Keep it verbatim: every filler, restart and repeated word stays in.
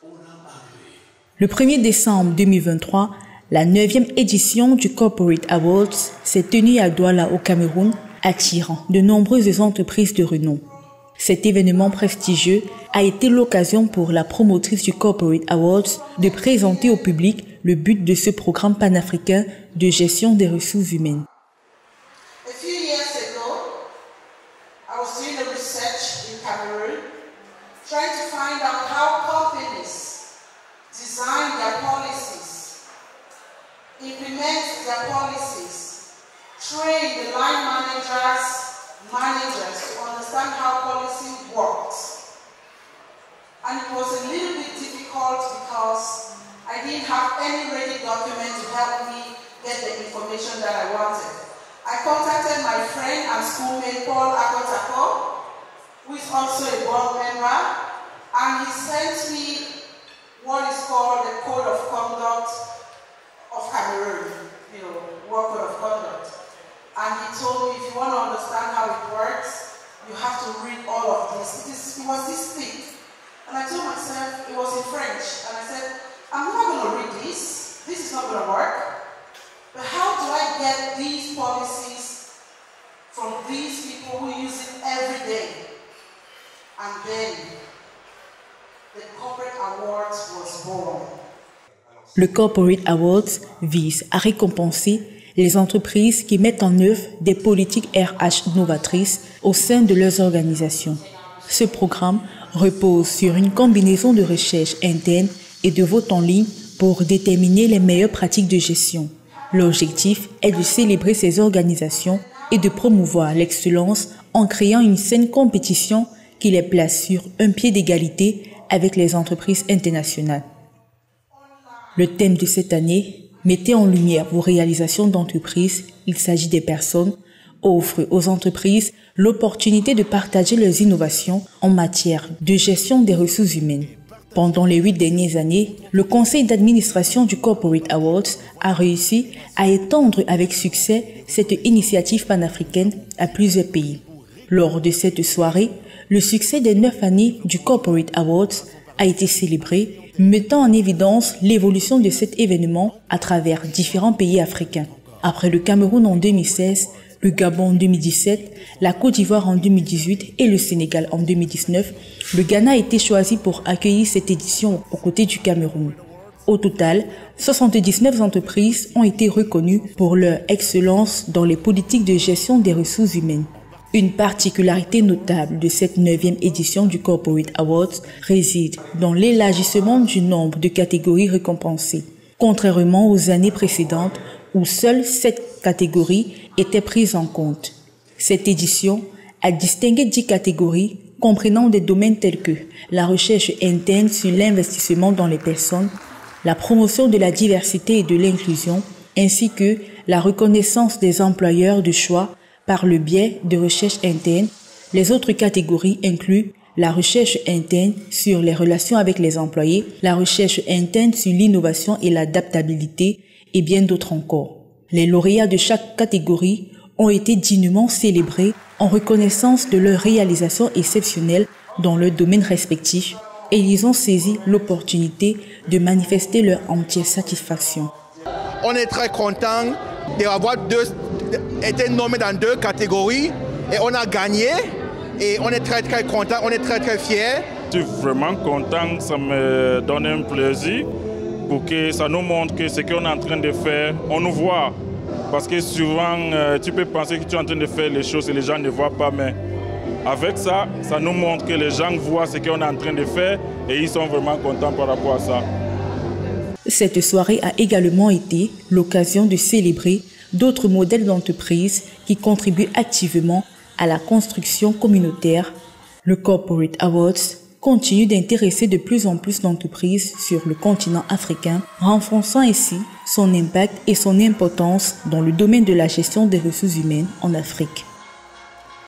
Le premier décembre deux mille vingt-trois, la neuvième édition du Corporate Awards s'est tenue à Douala au Cameroun, attirant de nombreuses entreprises de renom. Cet événement prestigieux a été l'occasion pour la promotrice du Corporate Awards de présenter au public le but de ce programme panafricain de gestion des ressources humaines. A few years ago, I was doing a research in Cameroon, trying to find out how companies design their policies, implement their policies, train the line managers, managers to understand how policy works. And it was a little bit difficult because I didn't have any ready document to help me get the information that I wanted. I contacted my friend and schoolmate Paul Akotako, who is also a board member, and he sent me what is called the Code of Conduct of Cameroon, you know, Work Code of Conduct. And he told me, if you want to understand how it works, you have to read all of this. It, is, it was this thick. And I told myself, it was in French, and I said, I'm not going to read this. This is not going to work. But how do I get these policies from these people who use it every day? And then the Corporate Awards was born. Le Corporate Awards vise à récompenser les entreprises qui mettent en œuvre des politiques R H novatrices au sein de leurs organisations. Ce programme repose sur une combinaison de recherche interne et de vote en ligne pour déterminer les meilleures pratiques de gestion. L'objectif est de célébrer ces organisations et de promouvoir l'excellence en créant une saine compétition qui les place sur un pied d'égalité avec les entreprises internationales. Le thème de cette année, mettez en lumière vos réalisations d'entreprise, il s'agit des personnes, offre aux entreprises l'opportunité de partager leurs innovations en matière de gestion des ressources humaines. Pendant les huit dernières années, le conseil d'administration du Corporate Awards a réussi à étendre avec succès cette initiative panafricaine à plusieurs pays. Lors de cette soirée, le succès des neuf années du Corporate Awards a été célébré, mettant en évidence l'évolution de cet événement à travers différents pays africains. Après le Cameroun en deux mille seize, le Gabon en deux mille dix-sept, la Côte d'Ivoire en deux mille dix-huit et le Sénégal en deux mille dix-neuf, le Ghana a été choisi pour accueillir cette édition aux côtés du Cameroun. Au total, soixante-dix-neuf entreprises ont été reconnues pour leur excellence dans les politiques de gestion des ressources humaines. Une particularité notable de cette neuvième édition du Corporate Awards réside dans l'élargissement du nombre de catégories récompensées. Contrairement aux années précédentes où seules sept catégories étaient prises en compte. Cette édition a distingué dix catégories comprenant des domaines tels que la recherche interne sur l'investissement dans les personnes, la promotion de la diversité et de l'inclusion, ainsi que la reconnaissance des employeurs de choix par le biais de recherche interne. Les autres catégories incluent la recherche interne sur les relations avec les employés, la recherche interne sur l'innovation et l'adaptabilité et bien d'autres encore. Les lauréats de chaque catégorie ont été dignement célébrés en reconnaissance de leurs réalisations exceptionnelles dans leurs domaines respectifs et ils ont saisi l'opportunité de manifester leur entière satisfaction. On est très content d'avoir été nommé dans deux catégories et on a gagné et on est très très content, on est très très fiers. Je suis vraiment content, ça me donne un plaisir pour que ça nous montre que ce qu'on est en train de faire, on nous voit. Parce que souvent, euh, tu peux penser que tu es en train de faire les choses et les gens ne voient pas, mais avec ça, ça nous montre que les gens voient ce qu'on est en train de faire et ils sont vraiment contents par rapport à ça. Cette soirée a également été l'occasion de célébrer d'autres modèles d'entreprises qui contribuent activement à la construction communautaire. Le Corporate Awards continue d'intéresser de plus en plus d'entreprises sur le continent africain, renforçant ainsi son impact et son importance dans le domaine de la gestion des ressources humaines en Afrique.